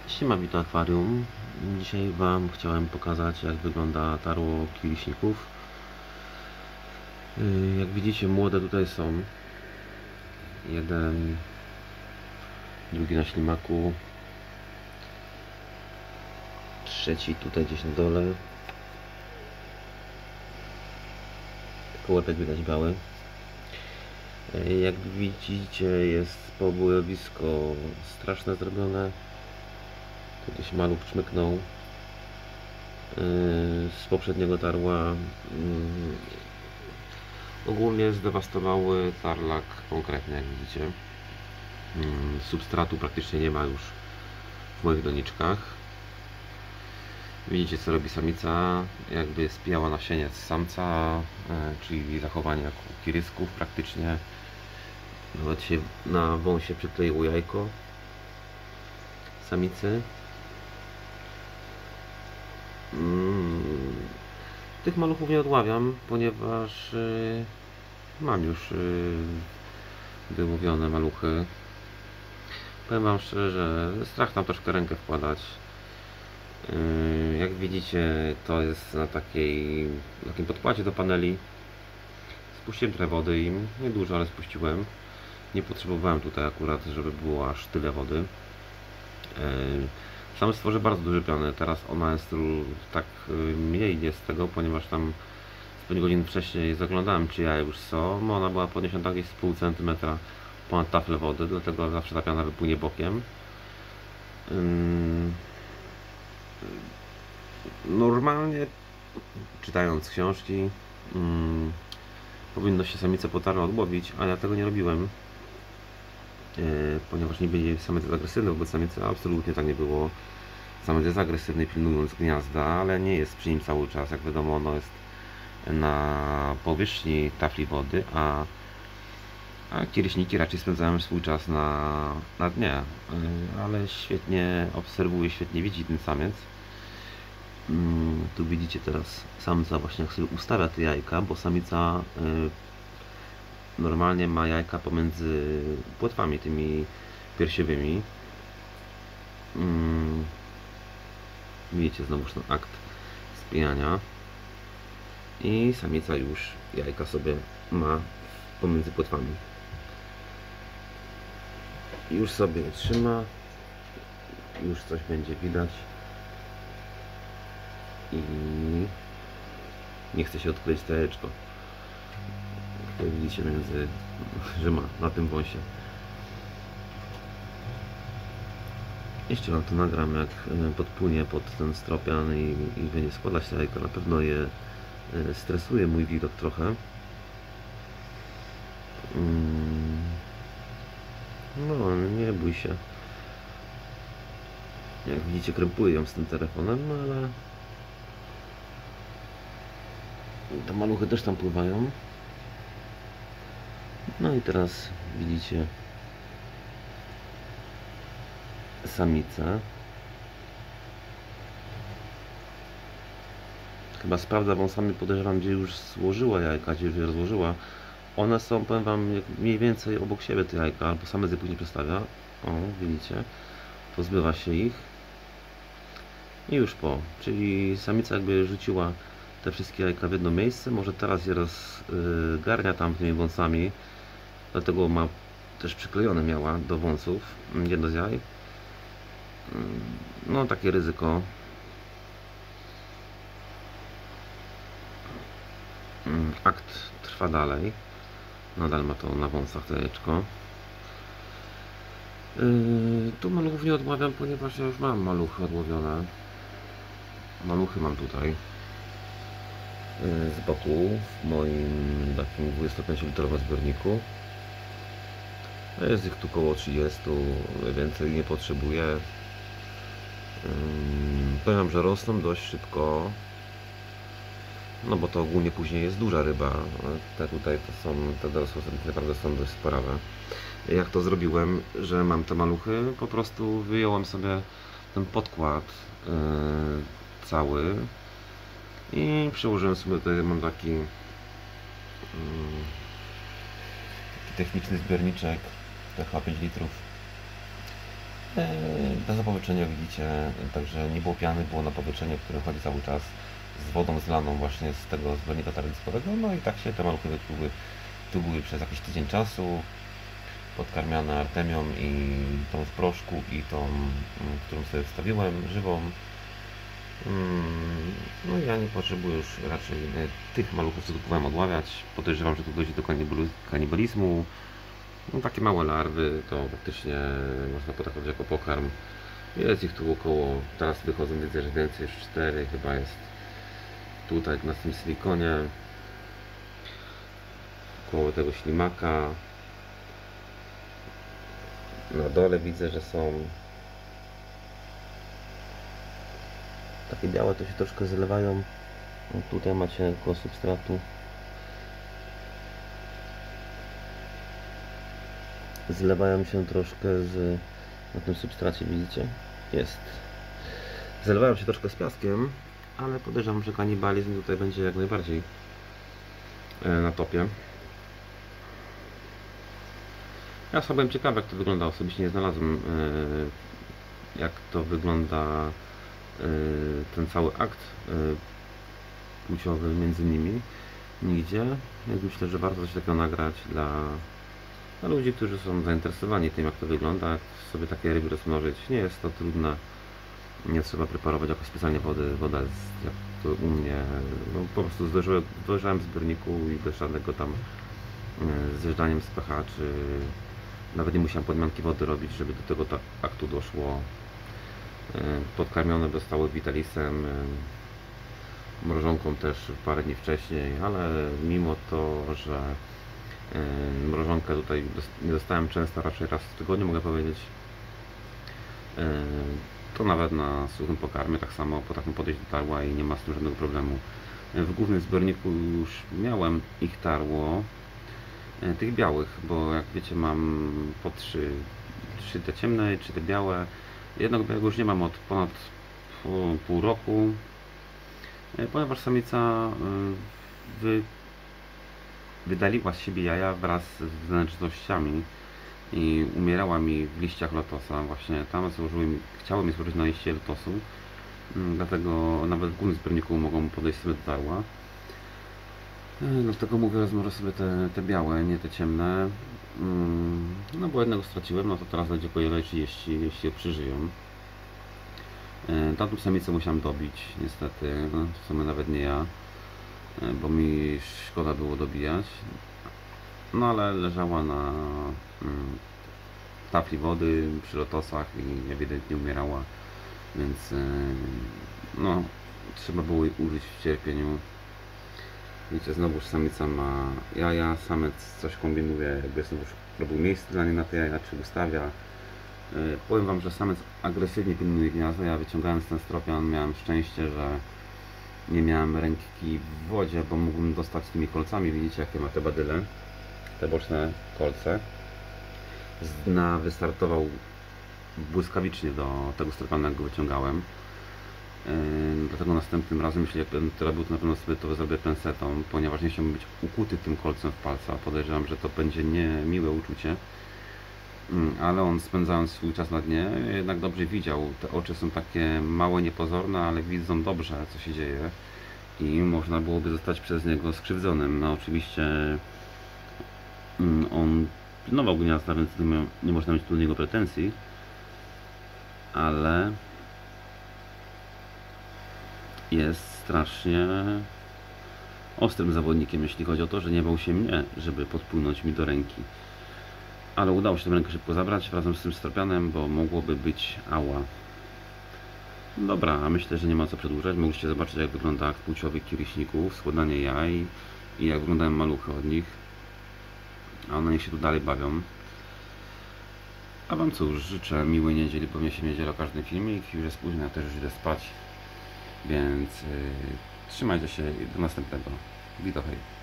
Siema, witam akwarium. Dzisiaj Wam chciałem pokazać, jak wygląda tarło kiliśników. Jak widzicie, młode tutaj są. Jeden, drugi na ślimaku, trzeci tutaj gdzieś na dole. Kołepek widać biały. Jak widzicie, jest pobojowisko straszne zrobione. Tu gdzieś maluch czmyknął z poprzedniego tarła. Ogólnie zdewastowały tarlak konkretnie, jak widzicie. Substratu praktycznie nie ma już w moich doniczkach. Widzicie, co robi samica, jakby spijała nasieniec samca, czyli zachowanie jak u kirysków praktycznie. Nawet się na wąsie przykleiło jajko samicy. Tych maluchów nie odławiam, ponieważ mam już wyłowione maluchy. Powiem Wam szczerze, strach tam troszkę rękę wkładać. Jak widzicie, to jest na takim podkładzie do paneli. Spuściłem trochę wody im, nie dużo, ale spuściłem. Nie potrzebowałem tutaj akurat, żeby było aż tyle wody. Sam stworzę bardzo duży piony. Teraz ona jest tak mniej jest tego, ponieważ tam z 5 godzin wcześniej zaglądałem, czy ja już są. Ona była podniesiona gdzieś z pół centymetra ponad taflę wody, dlatego zawsze ta piana wypłynie bokiem. Normalnie, czytając książki, powinno się samice po tarle odłowić, a ja tego nie robiłem. Ponieważ nie byli samiec agresywny wobec samicy, absolutnie tak nie było. Samiec jest agresywny, pilnując gniazda, ale nie jest przy nim cały czas. Jak wiadomo, ono jest na powierzchni tafli wody, a kieryśniki raczej spędzają swój czas na dnie. Ale świetnie obserwuje, świetnie widzi ten samiec. Tu widzicie teraz samca właśnie, jak sobie ustawia te jajka, bo samica normalnie ma jajka pomiędzy płetwami tymi piersiowymi. Widzicie znowuż ten akt spijania. I samica już jajka sobie ma pomiędzy płetwami. Już sobie je trzyma. Już coś będzie widać. I nie chce się odkleić to jajeczko. Jak widzicie, że ma na tym wąsie. Jeszcze Wam to nagram, jak podpłynie pod ten stropian i będzie składać te jajko. Na pewno je stresuje mój widok trochę. No, nie bój się. Jak widzicie, krępuję ją z tym telefonem, ale te maluchy też tam pływają. No i teraz widzicie samicę. Chyba sprawdza wąsami, podejrzewam, gdzie już złożyła jajka, gdzie już je rozłożyła. One są, powiem Wam, mniej więcej obok siebie te jajka, albo same je później przestawia. O, widzicie, pozbywa się ich. I już czyli samica jakby rzuciła te wszystkie jajka w jedno miejsce. Może teraz je rozgarnia tam tymi wąsami. Dlatego ma też przyklejone miała do wąsów jedno z jaj. No, takie ryzyko. Akt trwa dalej. Nadal ma to na wąsach to jajeczko. Tu maluchów nie odławiam, ponieważ ja już mam maluchy odłowione. Maluchy mam tutaj z boku w moim takim 25-litrowym zbiorniku. Jest ich tu około 30, więcej nie potrzebuję. Powiem, że rosną dość szybko, no bo to ogólnie później jest duża ryba. Te tutaj to są, te dorosłe naprawdę są dość sporawe. Jak to zrobiłem, że mam te maluchy, po prostu wyjąłem sobie ten podkład cały i przyłożyłem sobie tutaj, mam taki techniczny zbiorniczek, to chyba 5 litrów. bez opowietrzenia widzicie, także nie było piany, było napowietrzenie, które chodzi cały czas z wodą zlaną właśnie z tego zbiornika tardyskowego. No i tak się te maluchy tu były przez jakiś tydzień czasu, podkarmiane artemią i tą w proszku i tą, którą sobie wstawiłem, żywą. No ja nie potrzebuję już raczej tych maluchów, co tu kupowałem, odławiać. Podejrzewam, że tu dojdzie do kanibalizmu. No, takie małe larwy to faktycznie można potraktować jako pokarm. Jest ich tu około, teraz wychodzą, widzę, że więcej, już 4 chyba jest tutaj na tym silikonie. Koło tego ślimaka. Na dole widzę, że są takie białe, to się troszkę zlewają. No, tutaj macie koło substratu. Zlewają się troszkę na tym substracie, widzicie? Jest. Zlewają się troszkę z piaskiem, ale podejrzewam, że kanibalizm tutaj będzie jak najbardziej na topie. Ja sobie byłem ciekawy, jak to wygląda. Osobiście nie znalazłem, jak to wygląda ten cały akt płciowy między nimi. Nigdzie. Więc myślę, że warto coś takiego nagrać dla ludzi, którzy są zainteresowani tym, jak to wygląda, jak sobie takie ryby rozmnożyć. Nie jest to trudne. Nie trzeba preparować jakoś specjalnie wody. Woda jest jak to u mnie. No, po prostu zdążyłem w zbiorniku i bez żadnego tam zjeżdżaniem z pH, czy nawet nie musiałem podmianki wody robić, żeby do tego aktu doszło. Podkarmione zostały Vitalisem, mrożonką też parę dni wcześniej, ale mimo to, że mrożonkę tutaj nie dostałem często, raczej raz w tygodniu mogę powiedzieć, to nawet na suchym pokarmie tak samo potrafię podejść do tarła i nie ma z tym żadnego problemu. W głównym zbiorniku już miałem ich tarło, tych białych, bo jak wiecie mam po 3 te ciemne, 3 te białe. Jednego białego już nie mam od ponad pół roku, ponieważ samica wydaliła z siebie jaja wraz z wnętrznościami i umierała mi w liściach lotosa. Właśnie tam chciały mi złożyć na liście lotosu, dlatego nawet w głównym zbiorniku mogą podejść sobie do tarła. Dlatego mówię, rozmnożę sobie te białe, nie te ciemne. No bo jednego straciłem, no to teraz będzie po 1,30, jeśli je przeżyją. Tamtą samicę musiałem dobić, niestety, no, w sumie nawet nie ja, bo mi szkoda było dobijać. No ale leżała na tafli wody przy lotosach i ewidentnie umierała, więc no trzeba było jej użyć w cierpieniu. Widzicie, znowuż samica ma jaja, samec coś kombinuje, jakby znowuż robił miejsce dla niej na te jaja, czy ustawia. Powiem wam, że samec agresywnie pilnuje gniazda. Ja wyciągając ten stropian miałem szczęście, że nie miałem ręki w wodzie, bo mógłbym dostać tymi kolcami. Widzicie, jakie ma te badyle, te boczne kolce. Z dna wystartował błyskawicznie do tego stropiana, jak go wyciągałem. Dlatego następnym razem, jeśli będę to robił, to na pewno sobie to zrobię pensetą, ponieważ nie chciałbym być ukuty tym kolcem w palca. Podejrzewam, że to będzie niemiłe uczucie. Ale on, spędzając swój czas na dnie, jednak dobrze widział. Te oczy są takie małe, niepozorne, ale widzą dobrze, co się dzieje i można byłoby zostać przez niego skrzywdzonym. No oczywiście on pilnował gniazda, więc nie można mieć do niego pretensji, ale jest strasznie ostrym zawodnikiem, jeśli chodzi o to, że nie bał się mnie, żeby podpłynąć mi do ręki. Ale udało się tę rękę szybko zabrać razem z tym stropianem, bo mogłoby być ała. Dobra, a myślę, że nie ma co przedłużać. Mogliście zobaczyć, jak wygląda akt płciowy kiriśników, składanie jaj i jak wyglądają maluchy od nich. A one niech się tu dalej bawią. A wam cóż, życzę miłej niedzieli, pewnie się w niedzielę każdy filmik. Już jest późno, ja też już idę spać. Więc trzymajcie się i do następnego. Witam, hej.